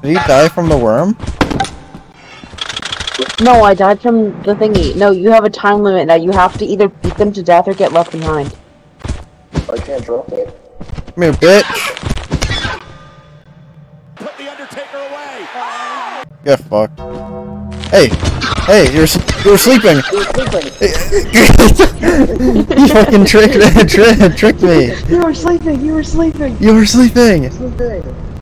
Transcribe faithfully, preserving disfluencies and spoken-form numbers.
Did you die from the worm? No, I died from the thingy. No, you have a time limit now. You have to either beat them to death or get left behind. I can't drop it. Come here, bitch. Put the Undertaker away. Get fucked. Hey, hey, you're you're sleeping. You fucking tricked tricked tricked me. You were sleeping. You were sleeping. You were sleeping. Sleeping.